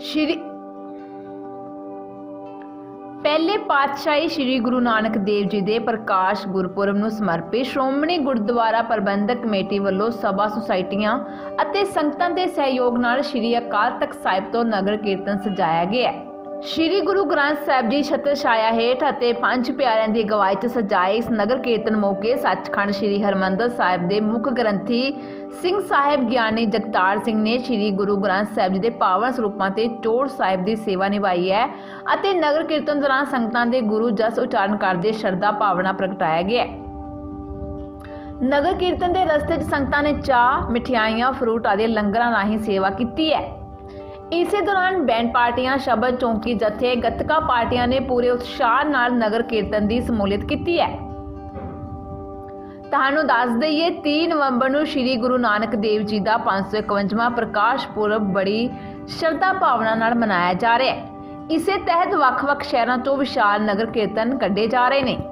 श्री पहले पातशाही श्री गुरु नानक देव जी के प्रकाश गुरपुरब नूं समर्पित श्रोमणी गुरुद्वारा प्रबंधक कमेटी वालों सभा सुसाइटियां अते संगतां दे सहयोग नाल श्री अकाल तख्त साहिब तो नगर कीर्तन सजाया गया। श्री गुरु ग्रंथ साहिब जी छत्र छाया हेठ अते पंज प्यारिਆਂ ਦੀ अगवाई च सजाए इस नगर कीर्तन मौके सचखंड श्री हरमंदर साहिब के मुख ग्रंथी सिंह साहिब ज्ञानी जगतार सिंह ने श्री गुरु ग्रंथ साहिब जी के पावन स्वरूपों से टोड़ साहिब की सेवा निभाई है अते नगर कीर्तन दौरान संगतां दे गुरु जस उच्चारण करते श्रद्धा भावना प्रगटाया गया। नगर कीर्तन के रस्ते संगतां ने चाह मिठाइयां फ्रूट आदि लंगरां राहीं सेवा की है। इसे दौरान बैंड पार्टियां शबद चौंकी जत्थे गतका पार्टियां ने पूरे उत्साह नाल नगर कीर्तन की समूलियत की है। ਤੁਹਾਨੂੰ ਦੱਸ ਦਈਏ 3 ਨਵੰਬਰ ਨੂੰ श्री गुरु नानक देव जी का 551वां प्रकाश पुरब बड़ी श्रद्धा भावना नाल मनाया जा रहा है। इसे तहत ਵੱਖ-ਵੱਖ शहरों तो विशाल नगर कीर्तन कड्ढे जा रहे हैं।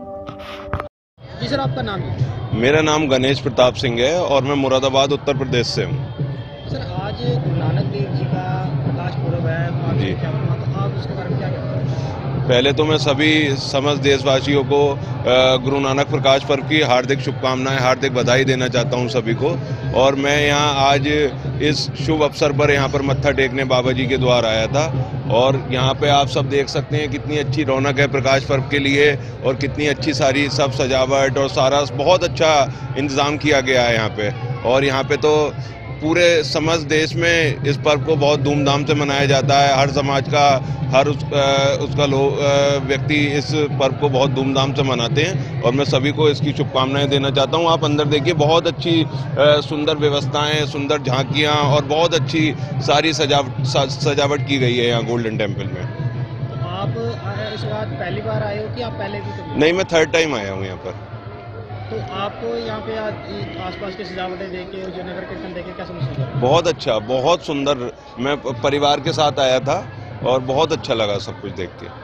जी सर, आपका नाम है? मेरा नाम गणेश प्रताप सिंह है और मैं मुरादाबाद उत्तर प्रदेश से हूँ। सर, आज गुरु नानक देव जी का प्रकाश पुरब है जी, तो आप उसके बारे में क्या कहते हैं? पहले तो मैं सभी समस्त देशवासियों को गुरु नानक प्रकाश पर्व की हार्दिक शुभकामनाएं, हार्दिक बधाई देना चाहता हूं सभी को। और मैं यहाँ आज इस शुभ अवसर पर यहाँ पर मत्था टेकने बाबा जी के द्वार आया था और यहाँ पे आप सब देख सकते हैं कितनी अच्छी रौनक है प्रकाश पर्व के लिए और कितनी अच्छी सारी सब सजावट और सारा बहुत अच्छा इंतज़ाम किया गया है यहाँ पे। और यहाँ पे तो पूरे समस्त देश में इस पर्व को बहुत धूमधाम से मनाया जाता है। हर समाज का हर उसका व्यक्ति इस पर्व को बहुत धूमधाम से मनाते हैं और मैं सभी को इसकी शुभकामनाएं देना चाहता हूं। आप अंदर देखिए, बहुत अच्छी सुंदर व्यवस्थाएं, सुंदर झांकियां और बहुत अच्छी सारी सजावट की गई है यहाँ गोल्डन टेम्पल में। तो आप इस बार पहली बार आए हो कि आप पहले भी? नहीं, मैं 3rd टाइम आया हूँ यहाँ पर। तो आपको यहाँ पे आसपास की सजावटें देखे, जो नगर कीर्तन देखे, कैसा महसूस हुआ? बहुत अच्छा, बहुत सुंदर। मैं परिवार के साथ आया था और बहुत अच्छा लगा सब कुछ देख के।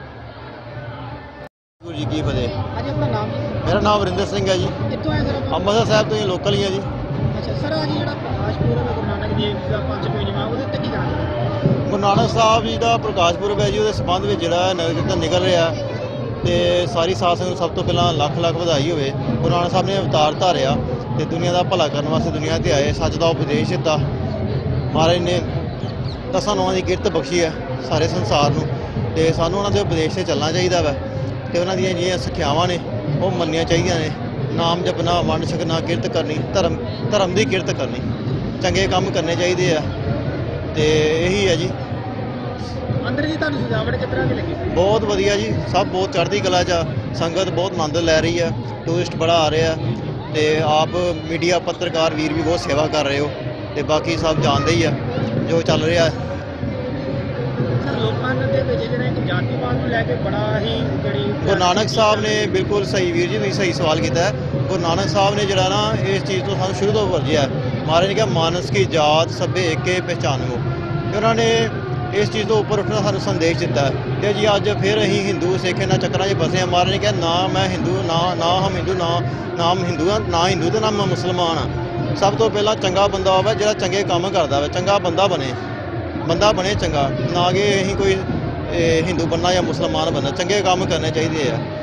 गुरु जी की फतेह। आज अपना नाम? मेरा नाम वरिंदर सिंह है जी। कितों आए सर? ਅੰਮ੍ਰਿਤਸਰ ਸਾਹਿਬ ਤੋਂ ਹੀ ਲੋਕਲ ਹੀ ਆ ਜੀ। अच्छा सर, आज ਜਿਹੜਾ प्रकाश पुरब है गुरु नानक देव जी का 551वां, ਉਹਦੇ ਤੇ ਕੀ ਕਹਿਣਾ ਚਾਹੁੰਦੇ? ਗੁਰੂ ਨਾਨਕ ਸਾਹਿਬ ਜੀ ਦਾ ਪ੍ਰਕਾਸ਼ ਪੁਰਬ ਹੈ ਜੀ, ਉਹਦੇ ਸੰਬੰਧ ਵਿੱਚ ਜਿਹੜਾ ਨਗਰ ਕੀਰਤਨ ਨਿਕਲ ਰਿਹਾ ਤੇ ਸਾਰੀ ਸਾਧ ਸੰਗਤ ਨੂੰ ਸਭ ਤੋਂ ਪਹਿਲਾਂ ਲੱਖ ਲੱਖ ਵਧਾਈ ਹੋਵੇ। ਗੁਰੂ ਨਾਨਕ ਸਾਹਿਬ ਨੇ ਅਵਤਾਰ ਧਾਰਿਆ ਤੇ ਦੁਨੀਆ ਦਾ ਭਲਾ ਕਰਨ ਵਾਸਤੇ ਦੁਨੀਆ ਤੇ ਆਏ, ਸੱਚ ਦਾ ਉਪਦੇਸ਼ ਦਿੱਤਾ। ਮਹਾਰਾਜ ਨੇ 10 ਨੌਂ ਦੀ ਕਿਰਤ ਬਖਸ਼ੀ ਹੈ ਸਾਰੇ ਸੰਸਾਰ ਨੂੰ ਤੇ ਸਾਨੂੰ ਉਹਨਾਂ ਦੇ ਉਪਦੇਸ਼ 'ਤੇ ਚੱਲਣਾ ਚਾਹੀਦਾ ਵਾ ਤੇ ਉਹਨਾਂ ਦੀਆਂ ਜਿਹੜੀਆਂ ਸਿੱਖਿਆਵਾਂ ਨੇ ਉਹ ਮੰਨਣੀਆਂ ਚਾਹੀਦੀਆਂ ਨੇ। ਨਾਮ ਜਪਣਾ, ਵੰਡ ਛਕਣਾ, ਕਿਰਤ ਕਰਨੀ, ਧਰਮ ਦੀ ਕਿਰਤ ਕਰਨੀ, ਚੰਗੇ ਕੰਮ ਕਰਨੇ ਚਾਹੀਦੇ ਆ ਤੇ ਇਹੀ ਹੈ ਜੀ। अंदर जी ਤੁਹਾਨੂੰ सजावट किस तरह की लगी? बहुत वधिया जी, सब बहुत चढ़ती कला च, संगत बहुत आनंद लै रही है, टूरिस्ट बड़ा आ रहा है तो आप मीडिया पत्रकार वीर भी बहुत सेवा कर रहे हो तो बाकी सब जानते ही है जो चल रहा है। गुरु नानक साहब ने बिल्कुल सही वीर जी, सही सवाल किया है। गुरु नानक साहब ने जरा ना इस चीज़ तो सानू शुरू तो वर्जिया है। महाराज ने कहा मानस की जात सभे एक पहचान हो, उन्होंने इस चीज़ तो उपर उठना सानू संदेश दिता है कि जी अज फिर अं हिंदू सिख इन्होंने चक्कर च फसे हैं। महाराज ने कहा ना मैं हिंदू, ना हम हिंदू, ना हिंदू हाँ, ना हिंदू तो ना मैं मुसलमान हाँ। सब तो पहला चंगा बंदा होवे जो चंगे काम करता है, चंगा बंदा बने चंगा, ना कि अं कोई हिंदू बनना या मुसलमान बनना। चंगे काम करने चाहिए है।